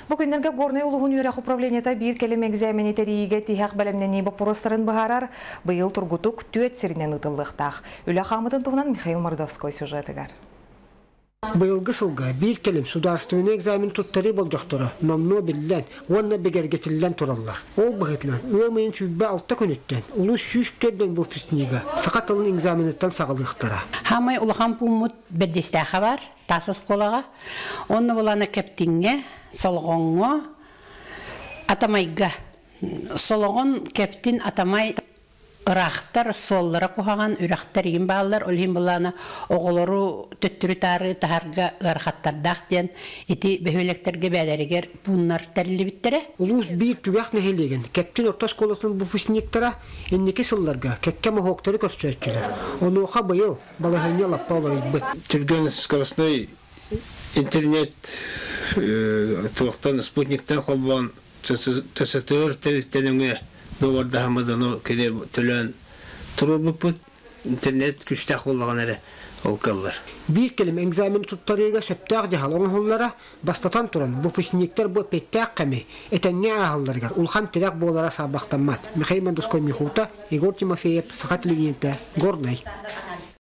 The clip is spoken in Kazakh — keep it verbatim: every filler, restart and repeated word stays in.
Бу күннәргә Горный улугун юрак управлениета бир келем экзамени терийге тихак белемнени бопоростарын баһарар, быйыл тургутук төт сиринен ытыллыктак. Үлә хамытын тугунан Михаил Мордовской сюжетыгар. Быйылгы сылга бир келем сударственный экзамен туттары болдоктора, номно билен, онна бегергетилен тураллар. Ол быгытнан, өмейін сүббе алты күнүттен, улус сүскөрден бу пүстнига, сакатылын экзамениттен сағылықтара. Хамай улахан пумут беддестаха бар, тасыз колага, онна буланы кептинге, солгонго, атамайга. Солгон кептин атамай Рахтар соллара кухаган үрахтар ин баллар олхин булана оголору төттүрү тары тахарга гархаттардак ден ити бехөлектерге бәдәригер буннар тәрлибиттере. Улус бир түгәк нәһелеген кептин орта школасын бу фүснектара иннеке сылларга кекке мохоктары көстөрчүләр. Онуха быйыл балаһыня лаппалар ибе. Түргөн скоростной интернет туактан спутниктан холбон тесетөр телетенеме Доварда хамаданы келер төлөн турубут интернет күчтәк булган әле ул кыллар. Бир келем экзамен туттарыга сөптәк дихалын хуллара бастатан туран бу пүснектер бу петтәк кеме этәнне ахалларга улхан тирәк болара сабактанмат. Михаил Мордовской Михута, Егор Тимофеев, Сахат Лининта, Горный.